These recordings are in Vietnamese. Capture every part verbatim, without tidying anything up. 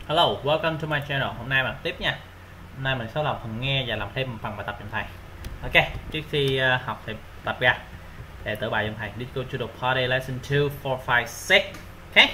Hello, welcome to my channel. Hôm nay mình tiếp nha. Hôm nay mình sẽ làm phần nghe và làm thêm một phần bài tập giùm thầy. Ok, trước khi uh, học thì tập ra để tự bài giùm thầy. Let's go to the party lesson two, four, five, six. Ok.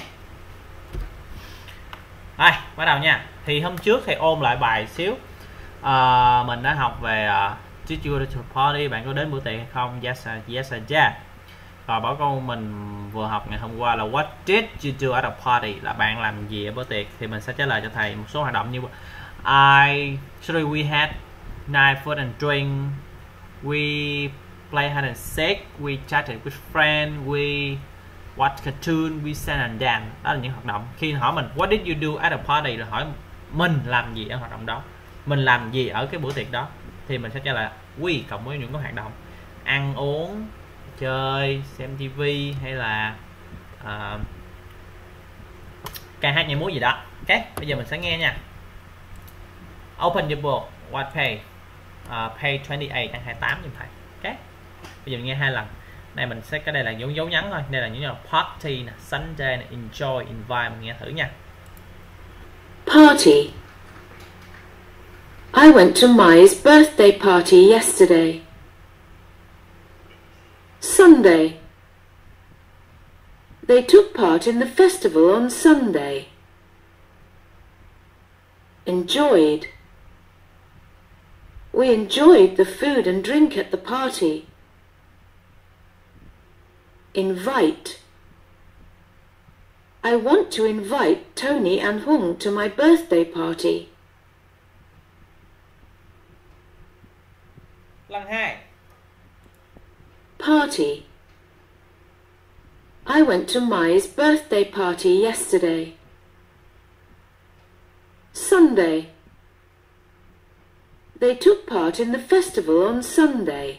Rồi, bắt đầu nha. Thì hôm trước thì ôn lại bài xíu. Uh, mình đã học về uh, Did you go to the party? Bạn có đến bữa tiệc hay không? Yes, I, yes I did. Rồi bảo câu mình vừa học ngày hôm qua là What did you do at a party? Là bạn làm gì ở bữa tiệc? Thì mình sẽ trả lời cho thầy một số hoạt động như I, sorry, we had night food and drink, we play hide and seek, we chatted with friends, we watch cartoon, we sang and dance. Đó là những hoạt động. Khi hỏi mình What did you do at a party? Là hỏi mình làm gì ở hoạt động đó, mình làm gì ở cái bữa tiệc đó, thì mình sẽ trả lời we cộng với những cái hoạt động ăn uống, chơi, xem tivi hay là uh, ca hát nhảy múa gì đó. Ok, bây giờ mình sẽ nghe nha. Open your book. What page? Uh, page twenty-eight, ăn hai mươi tám giùm thầy. Ok, bây giờ mình nghe hai lần. Đây mình sẽ, cái đây là dấu dấu nhấn thôi. Đây là những là party nè, Sunday nè, enjoy, invite. Mình nghe thử nha. Party. I went to Mai's birthday party yesterday. Sunday. They took part in the festival on Sunday. Enjoyed. We enjoyed the food and drink at the party. Invite. I want to invite Tony and Hung to my birthday party. Lần hai. Party. I went to Mai's birthday party yesterday. Sunday. They took part in the festival on Sunday.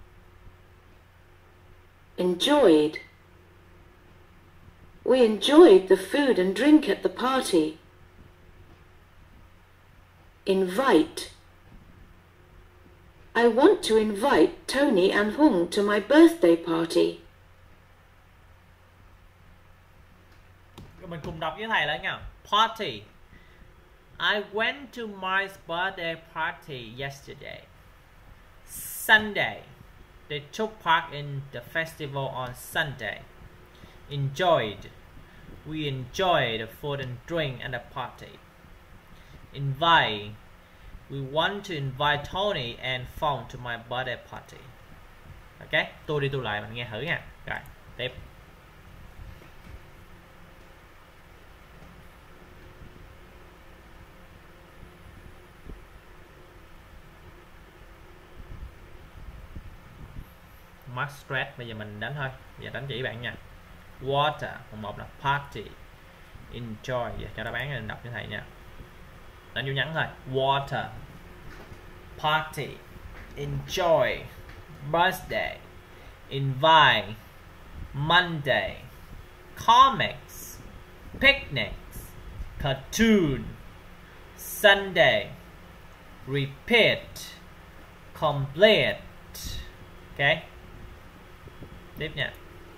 Enjoyed. We enjoyed the food and drink at the party. Invite. I want to invite Tony and Hung to my birthday party. Mình cùng đọc với thầy lại nha. Party. I went to my birthday party yesterday. Sunday. They took part in the festival on Sunday. Enjoyed. We enjoyed the food and drink at the party. Invite. We want to invite Tony and Phong to my birthday party. Ok, tôi đi tôi lại mình nghe thử nha. Rồi, tiếp. Mark stress, bây giờ mình đánh thôi. Bây giờ đánh chỉ bạn nha. Water, phần một là party. Enjoy, giờ cho đáp án mình đọc cho thầy nha. Đánh dấu nhấn thôi. Water, party, enjoy, birthday, invite, Monday, comics, picnics, cartoon, Sunday, repeat, complete. Ok, tiếp nha.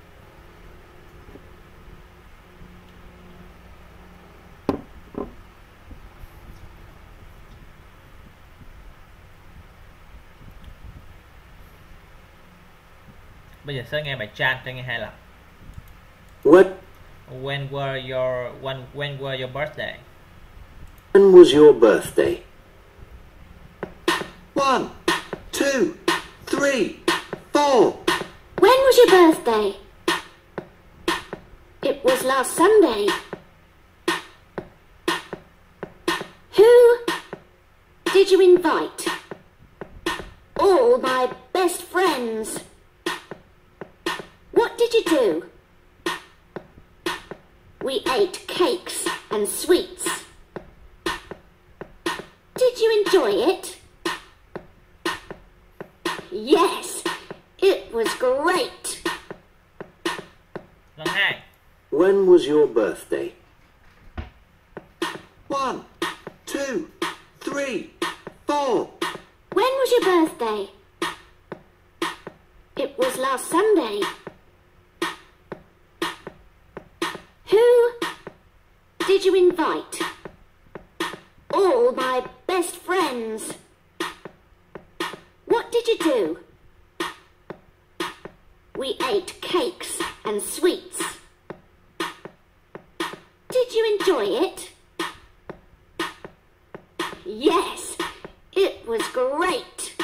Bây giờ sẽ nghe bài Chan cho nghe hai lần. What? When were your when when were your birthday? When was your birthday? One, two, three, four. When was your birthday? It was last Sunday. Who did you invite? All my best friends. What did you do? We ate cakes and sweets. Did you enjoy it? Yes, it was great. Lần hai. When was your birthday? One, two, three, four. When was your birthday? It was last Sunday. Who did you invite? all my best friends. What did you do? We ate cakes and sweets. Did you enjoy it? Yes, it was great.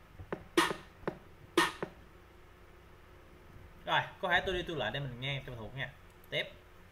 Rồi, câu hỏi tôi đi tôi lại để mình nghe cho thuộc nha. Tiếp.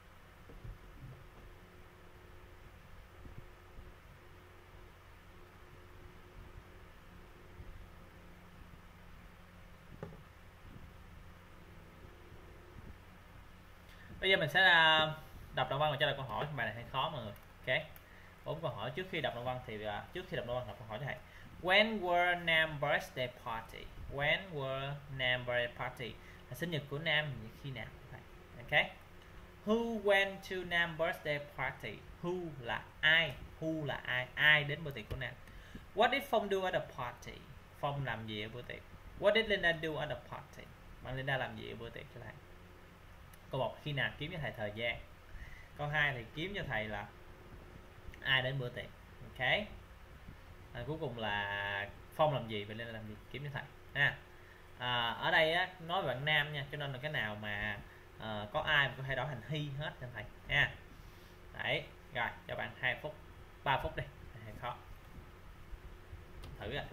Bây giờ mình sẽ đọc đoạn văn và trả lời câu hỏi. Bài này hơi khó mọi người. Ok. Bốn câu hỏi trước khi đọc đoạn văn thì uh, trước khi đọc đoạn văn đọc câu hỏi cho thầy. When were Nam birthday party? When were Nam birthday party? Là sinh nhật của Nam khi nào? Ok. Who went to Nam birthday party? Who là ai? Who là ai? Ai đến bữa tiệc của Nam? What did Phong do at the party? Phong làm gì ở bữa tiệc? What did Linda do at the party? Bạn Linda làm gì ở bữa tiệc cho thầy? Câu một khi nào kiếm cho thầy thời gian. Câu hai thì kiếm cho thầy là ai đến bữa tiệc. Ok. À, cuối cùng là Phong làm gì và Linda làm gì, kiếm cho thầy. À, à, ở đây á, nói về bạn Nam nha, cho nên là cái nào mà à, có ai mà có thể đổi thành he hết cho thầy nha. Đấy, rồi cho bạn hai phút, ba phút đi, hơi khó. Thử ạ.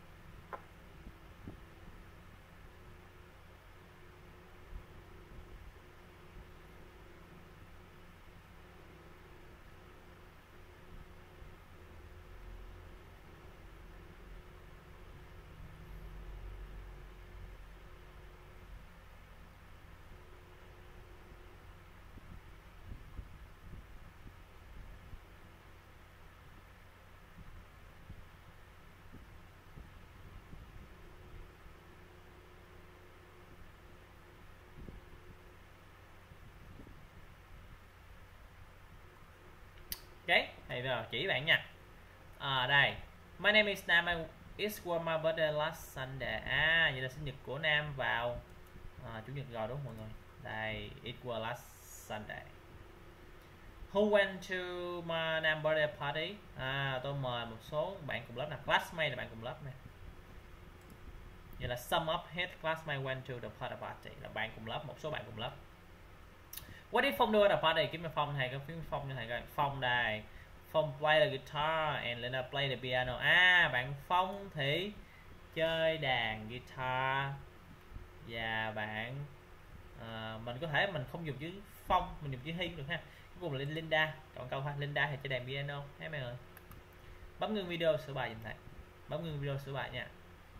Ok, thầy vào chỉ bạn nha. À đây, my name is Nam. It was my birthday last Sunday. À, vậy là sinh nhật của Nam vào à, chủ nhật rồi đúng không mọi người? Đây, it was last Sunday. Who went to my Nam birthday party? À, tôi mời một số bạn cùng lớp nè. Classmate là bạn cùng lớp nè. Vậy là sum up hết classmate went to the party party là bạn cùng lớp, một số bạn cùng lớp. What did Phong do at the party? Kiếm cho Phong, thầy có phím Phong cho thầy coi. Phong đây. Phong play the guitar and Linda play the piano. À, bạn Phong thì chơi đàn guitar và bạn à, mình có thể mình không dùng chữ Phong, mình dùng chữ Hy được ha. Cuối cùng là Linda, chọn câu ha. Linda thì chơi đàn piano. Thấy mọi người. Bấm ngưng video sửa bài giùm thầy. Bấm ngưng video sửa bài nha.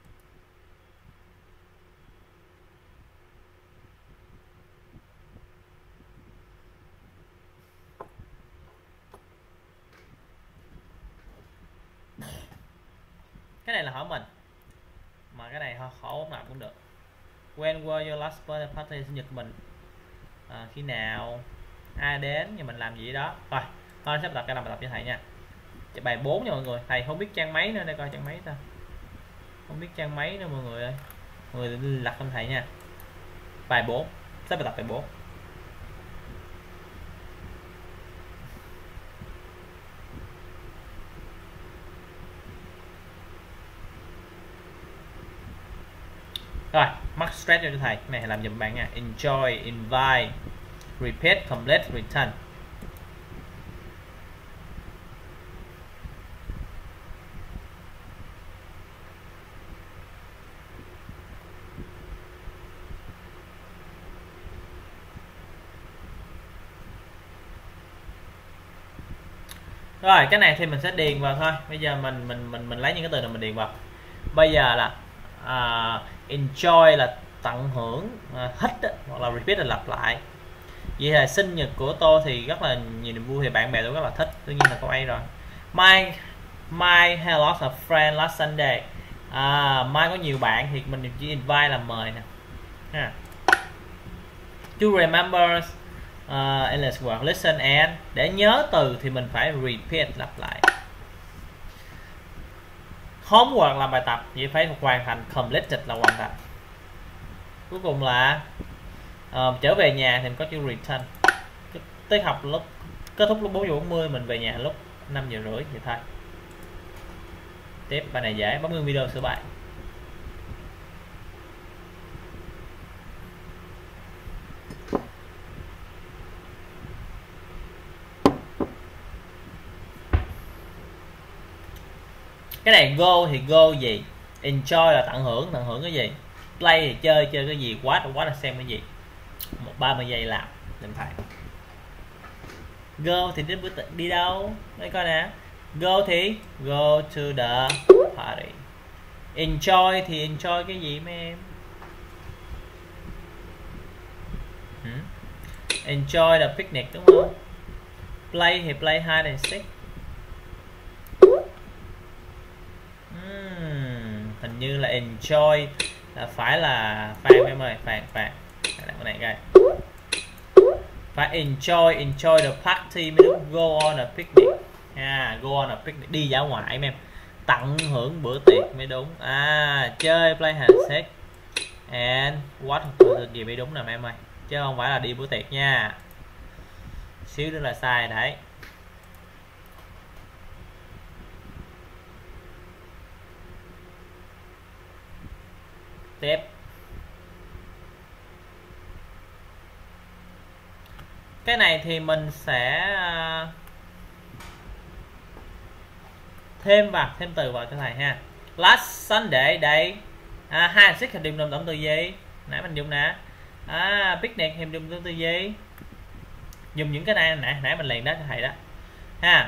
Cái này là hỏi mình mà cái này khó ốm nào cũng được. When were your last birthday party? Sinh nhật mình à, khi nào, ai đến, nhà mình làm gì đó. Rồi thôi sắp tập cái làm bài tập cho thầy nha. Bài bốn nha mọi người. Thầy không biết trang máy nữa, đây coi trang máy ta, không biết trang máy nữa mọi người ơi. Mọi người lật cho thầy nha. Bài bốn, sắp bài tập bài bốn. Rồi, mark stress cho thầy. Cái này làm giùm bạn nha. Enjoy, invite, repeat, complete, return. Rồi, cái này thì mình sẽ điền vào thôi. Bây giờ mình mình mình mình lấy những cái từ này mình điền vào. Bây giờ là uh, enjoy là tận hưởng, uh, thích đó, hoặc là repeat là lặp lại. Vậy là sinh nhật của tôi thì rất là nhiều niềm vui, thì bạn bè tôi rất là thích. Tất nhiên là câu A rồi. My My had lots of friends last Sunday. À, My có nhiều bạn thì mình chỉ invite là mời nè. Ha. To remember uh, English word, listen and. Để nhớ từ thì mình phải repeat lặp lại. Homework là bài tập, vậy phải hoàn thành, completed là hoàn thành. Cuối cùng là uh, trở về nhà thì mình có chữ return. Tới học lúc kết thúc lúc bốn giờ bốn mươi, mình về nhà lúc năm giờ rưỡi vậy thôi. Tiếp bài này dễ, bấm ngưng video sửa bài. Cái này go thì go gì, enjoy là tận hưởng, tận hưởng cái gì, play thì chơi, chơi cái gì, watch watch là xem cái gì. Một ba mươi giây làm định thầy. Go thì đến bữa đi đâu đây coi nè. Go thì go to the party. Enjoy thì enjoy cái gì mấy em? Hmm? Enjoy the picnic đúng không? Play thì play hide and seek. Hmm, hình như là enjoy là phải là Phan em ơi, Phan Phan cái này coi. Phải enjoy enjoy the party mới đúng. Go on a picnic. À, go on a picnic, đi dã ngoại em. Tận hưởng bữa tiệc mới đúng. À, chơi play hide and seek and what gì mới đúng nè em ơi, chứ không phải là đi bữa tiệc nha. Xíu nữa là sai đấy. Tiếp. Cái này thì mình sẽ thêm vào, thêm từ vào cho thầy ha. Last Sunday đây. À, hide and seek thì dùng động từ gì? Nãy mình dùng nè. À, picnic thì dùng động từ gì? Dùng những cái này nãy nãy mình liền đó cho thầy đó. Ha.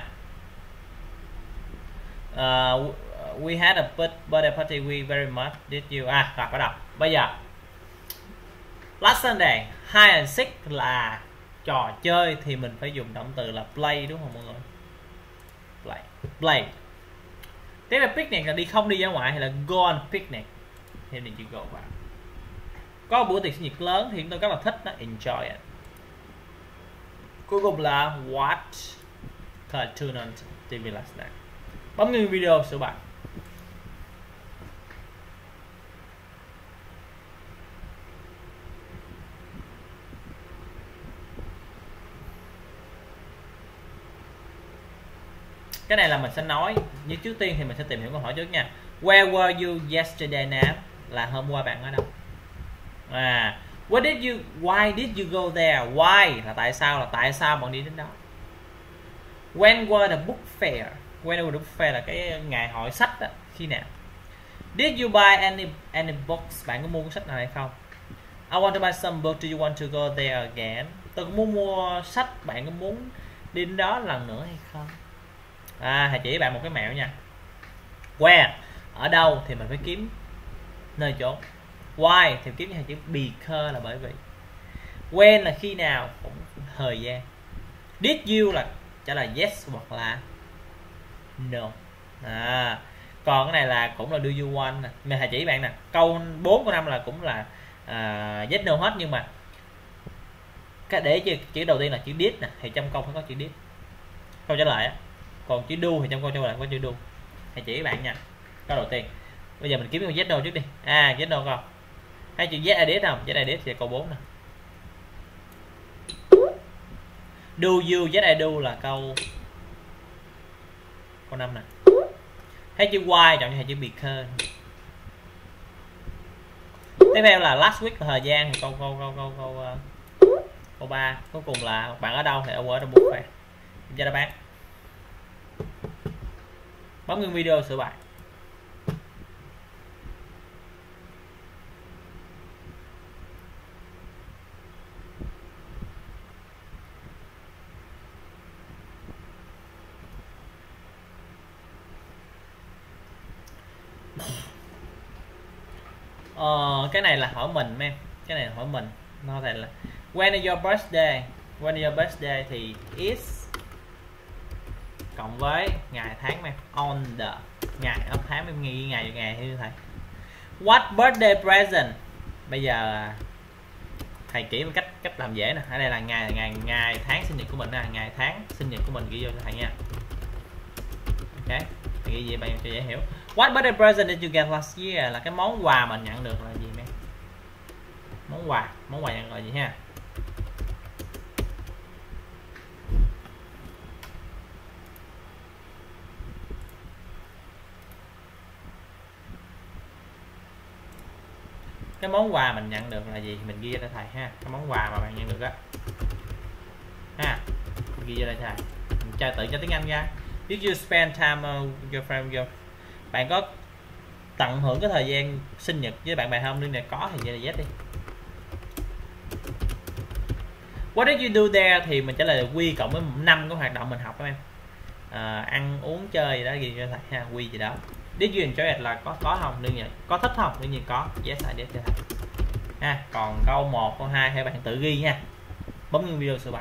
Uh, we had a birthday party, we very much did you. À, rồi bắt đầu. Bây giờ last Sunday, hide and seek là trò chơi thì mình phải dùng động từ là play đúng không mọi người? Play. Play. Tiếp là picnic là đi không đi ra ngoài hay là go on picnic. Thêm đi chữ go vào. Có buổi tiệc sinh nhật lớn thì chúng tôi rất là thích nó, enjoy it. Cuối cùng là watch cartoon on ti vi last night. Bấm ngưng video sửa bài. Cái này là mình sẽ nói, nhưng trước tiên thì mình sẽ tìm hiểu câu hỏi trước nha. Where were you yesterday now? Là hôm qua bạn ở đâu? À, what did you, why did you go there? Why là tại sao, là tại sao bạn đi đến đó? When were the book fair? When were the book fair là cái ngày hội sách đó, khi nào? Did you buy any any books? Bạn có mua cuốn sách nào hay không? I want to buy some books. Do you want to go there again? Tôi cũng muốn mua sách, bạn có muốn đi đến đó lần nữa hay không? À, thầy chỉ bạn một cái mẹo nha. Where ở đâu thì mình phải kiếm nơi chỗ. Why thì kiếm như chữ because là bởi vì. When là khi nào, cũng thời gian. Did you là trả lời yes hoặc là no. À, còn cái này là cũng là do you want nè. Mình thầy chỉ bạn nè, câu bốn câu năm là cũng là uh, yes no hết, nhưng mà cái để chữ, chữ đầu tiên là chữ did nè, thì trong câu phải có chữ did câu trả lời á. Còn chữ do thì trong câu trả lời có chữ do. Thầy chỉ bạn nha. Câu đầu tiên. Bây giờ mình kiếm câu yes no trước đi. À, yes no không? Hay chữ yes I did không? Yes I did thì câu bốn nè. Do you, yes I do là câu câu năm nè. Hay chữ why chọn cho thầy chữ because. Tiếp theo là last week là thời gian thì câu câu câu câu câu uh, câu ba. Cuối cùng là bạn ở đâu thì ở ở trong book fair. Ra đáp án. Bấm ngưng video sửa bài. Ờ, cái này là hỏi mình em. Cái này là hỏi mình. Nó thể là when is your birthday? When is your birthday thì is cộng với ngày tháng em. On the ngày âm tháng em ghi ngày ngày như thầy. What birthday present? Bây giờ thầy chỉ một cách cách làm dễ nè. Ở đây là ngày ngày ngày tháng sinh nhật của mình nè, ngày tháng sinh nhật của mình ghi vô cho thầy nha. Ok, thầy ghi gì bạn cho dễ hiểu. What birthday present did you get last year? Là cái món quà mình nhận được là gì em? Món quà, món quà nhận là gì ha? cái món quà mình nhận được là gì mình ghi ra cho thầy ha. Cái món quà mà bạn nhận được á ha, mình ghi ra đây thầy. Mình tra tự cho tiếng Anh ra. Did you spend time uh, your friend your bạn có tận hưởng cái thời gian sinh nhật với bạn bè không? Nên là có thì vậy là yes đi. What did you do there thì mình trả lời là we cộng với năm cái hoạt động mình học các em. À, ăn uống chơi gì đó ghi cho thầy ha, we gì đó. Did you enjoy it là có có không? Đương nhiên có thích không? Đương nhiên có. Yes I did cho thầy. Ha, còn câu một, câu hai thì bạn tự ghi nha. Bấm ngưng video sửa bài.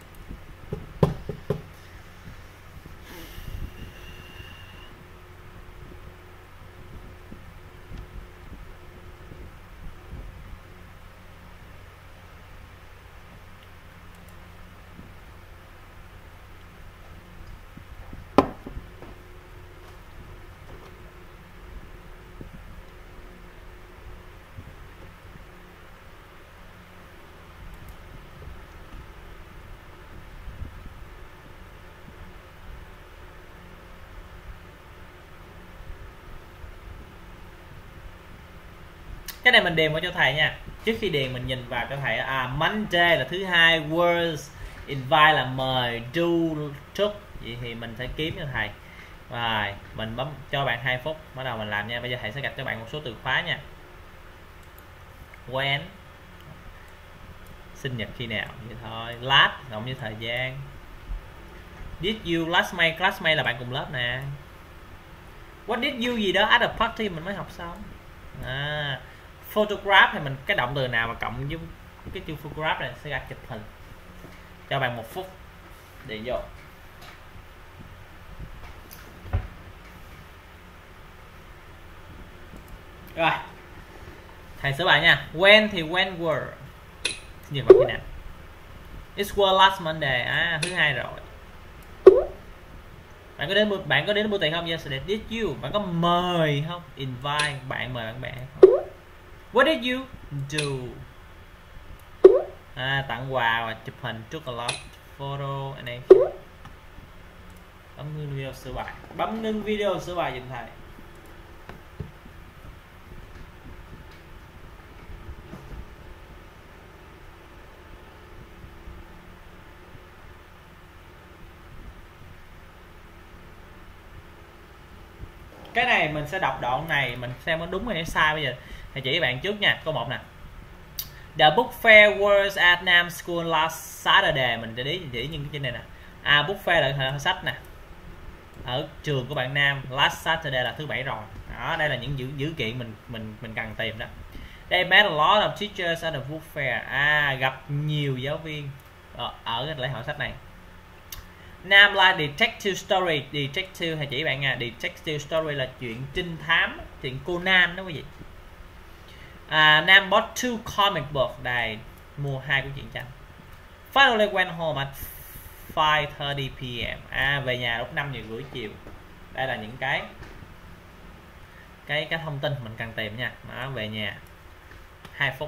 Cái này mình điền vào cho thầy nha. Trước khi điền mình nhìn vào cho thầy. À, Monday là thứ hai, words invite là mời, do chúc. Vậy thì mình sẽ kiếm cho thầy. Rồi, mình bấm cho bạn hai phút, bắt đầu mình làm nha. Bây giờ thầy sẽ gạch cho bạn một số từ khóa nha. When, sinh nhật khi nào, vậy thôi. Last, cộng với thời gian. Did you, classmate, classmate là bạn cùng lớp nè. What did you gì đó, at a party mình mới học xong. À, photograph thì mình cái động từ nào mà cộng với cái chữ photograph này sẽ ra chụp hình. Cho bạn một phút để vô. Rồi, thầy sửa bài nha. When thì when were sinh nhật vào khi nào. It was last Monday. À, thứ hai rồi. Bạn có đến bạn có đến buổi tiệc không? Yesterday. Did you? Bạn có mời không? Invite bạn mời bạn bè không? What did you do? À, tặng quà và chụp hình, took a lot photo and action. Bấm ngưng video sửa bài. Bấm ngưng video sửa bài giùm thầy. Cái này mình sẽ đọc đoạn này mình xem có đúng hay sai. Bây giờ thầy chỉ bạn trước nha. Câu một nè. The book fair was at Nam School last Saturday. Mình để ý chỉ những cái trên này nè. À, book fair là hội sách nè. Ở trường của bạn Nam. Last Saturday là thứ bảy rồi. Đó, đây là những dữ dữ kiện mình mình mình cần tìm đó. They met a lot of teachers at the book fair. À, gặp nhiều giáo viên ở, ở cái lễ hội sách này. Nam like detective story. Detective hay chỉ bạn nha. Detective story là chuyện trinh thám, chuyện Conan đó quý vị. À, Nam bought two comic books. Đây, mua hai cuốn truyện tranh. Finally went home at five thirty p m À, về nhà lúc năm giờ rưỡi chiều. Đây là những cái cái cái thông tin mình cần tìm nha. Đó, về nhà hai phút.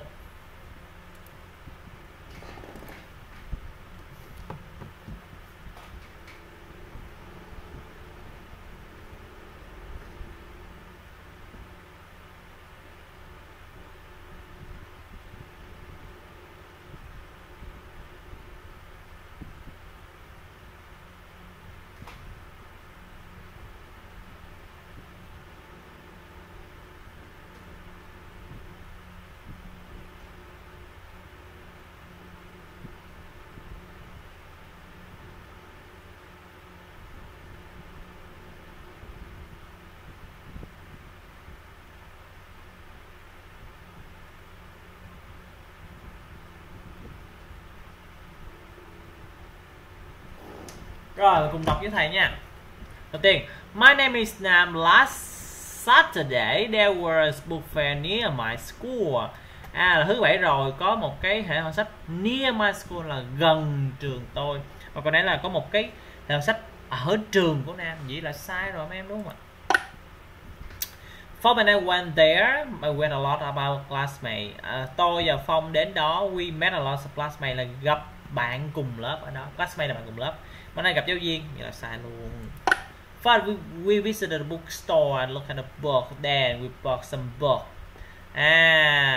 Rồi cùng đọc với thầy nha. Đầu tiên, my name is Nam. Last Saturday there was book fair near my school. À, là thứ bảy rồi có một cái hệ hội sách near my school là gần trường tôi. Và còn đây là có một cái hệ hội sách ở trường của Nam. Vậy là sai rồi mấy em đúng không ạ? Phong and I went there. I went a lot about classmates. À, tôi và Phong đến đó. We met a lot of classmates là gặp bạn cùng lớp ở đó. Classmate là bạn cùng lớp. Bữa nay gặp giáo viên, vậy là sai luôn. First we, we visited the bookstore and looked at the book. Then we bought some book. À,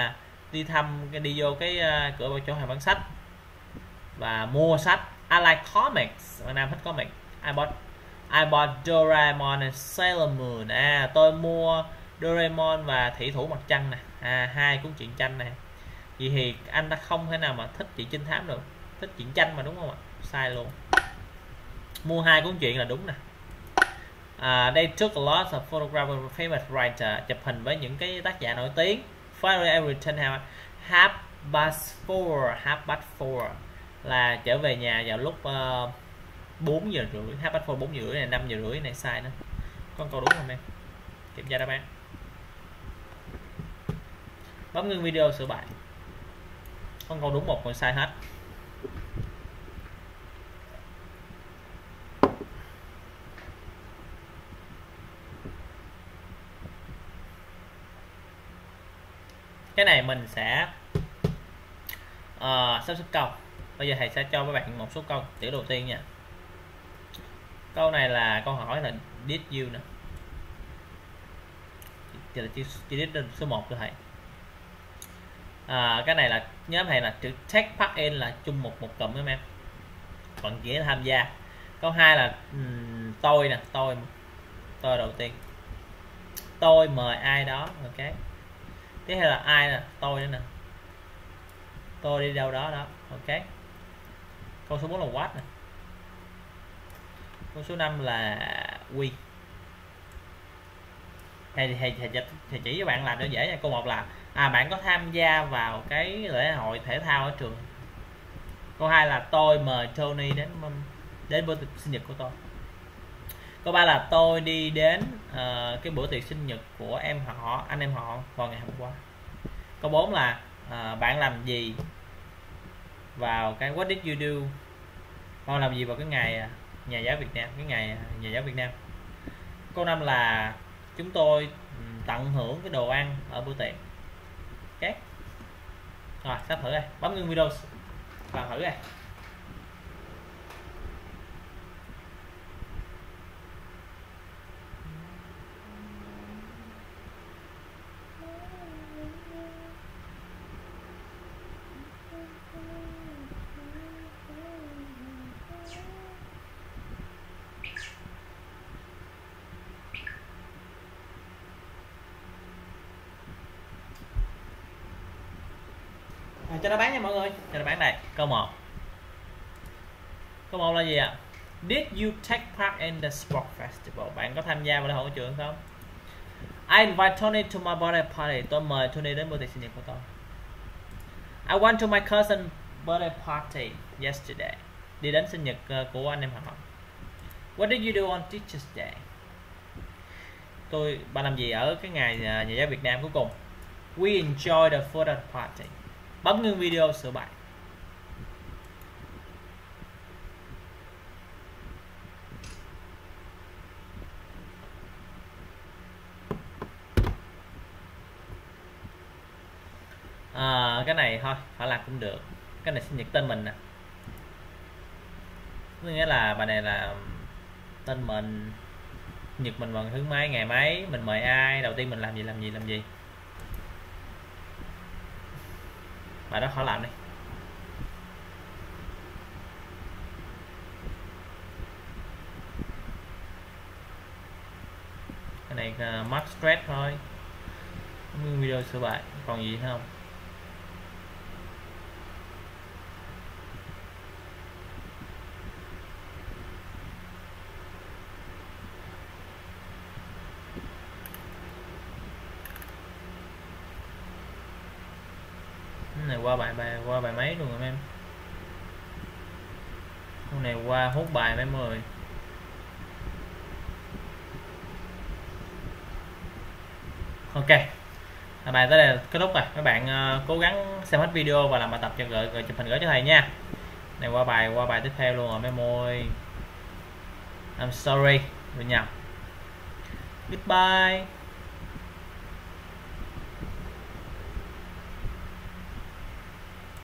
đi thăm cái đi vô cái uh, cửa vào chỗ hàng bán sách và mua sách. I like comics. Bạn Nam thích comic. I bought I bought Doraemon and Sailor Moon. À, tôi mua Doraemon và Thủy Thủ Mặt Trăng nè. À, hai cuốn truyện tranh này. Vậy thì anh ta không thể nào mà thích chuyện trinh thám được, thích truyện tranh mà, đúng không ạ? Sai luôn. Mua hai cuốn truyện là đúng nè. Uh, they took a lot of photographs of famous writer, chụp hình với những cái tác giả nổi tiếng. Finally, I returned half past four. Half past four là trở về nhà vào lúc uh, bốn giờ rưỡi. Half past four bốn giờ rưỡi này, năm giờ rưỡi này sai nữa. Con câu đúng không em? Kiểm tra đáp án. Bấm ngưng video sửa bài. Con câu đúng một, còn sai hết. Cái này mình sẽ uh, sắp xếp câu. Bây giờ thầy sẽ cho các bạn một số câu tiểu đầu tiên nha. Câu này là câu hỏi là did you nè. Chỉ là chỉ, chỉ did số một thôi thầy. À, cái này là nhớ thầy là chữ take part in là chung một một cụm em. Còn nghĩa là tham gia. Câu hai là um, tôi nè, tôi tôi đầu tiên. Tôi mời ai đó, ok. Tiếp theo là ai nè, tôi nữa nè. Tôi đi đâu đó đó, ok. Câu số bốn là what nè. Câu số năm là we. Thầy, thầy, thầy, thầy chỉ cho bạn làm cho dễ nha. Câu một là à, bạn có tham gia vào cái lễ hội thể thao ở trường. Câu hai là tôi mời Tony đến đến bữa tiệc sinh nhật của tôi. Câu ba là tôi đi đến uh, cái bữa tiệc sinh nhật của em họ, anh em họ vào ngày hôm qua. Câu bốn là uh, bạn làm gì vào cái what did you do, con làm gì vào cái ngày nhà giáo Việt Nam, cái ngày nhà giáo Việt Nam. Câu năm là chúng tôi tận hưởng cái đồ ăn ở bữa tiệc. Ok. Rồi, sắp thử đây. Bấm ngưng video và thử đây. À, cho đáp án nha mọi người. Cho đáp án này. Câu một. Câu một là gì ạ? Did you take part in the sport festival? Bạn có tham gia vào lễ hội trường không? I invite Tony to my birthday party. Tôi mời Tony đến bữa tiệc sinh nhật của tôi. I went to my cousin's birthday party yesterday. Đi đến sinh nhật của anh em họ. What did you do on Teacher's Day? Tôi, bạn làm gì ở cái ngày nhà giáo Việt Nam cuối cùng? We enjoyed the photo party. Bấm ngưng video sửa bài. À, cái này thôi, phải làm cũng được. Cái này sinh nhật tên mình nè. Nghĩa là bài này là tên mình, nhật mình vào thứ mấy, ngày mấy, mình mời ai, đầu tiên mình làm gì làm gì làm gì. Bài đó khó làm đi. Cái này uh, mark stress thôi. Video sửa bài. Còn gì không? Này qua bài bài qua bài mấy luôn rồi em. Con này qua hút bài mấy mười. Ok. Bài tới đây kết thúc rồi. Các bạn uh, cố gắng xem hết video và làm bài tập cho gửi, gửi chụp hình gửi cho thầy nha. Này qua bài qua bài tiếp theo luôn rồi mấy môi. I'm sorry. Rồi nhầm. Goodbye.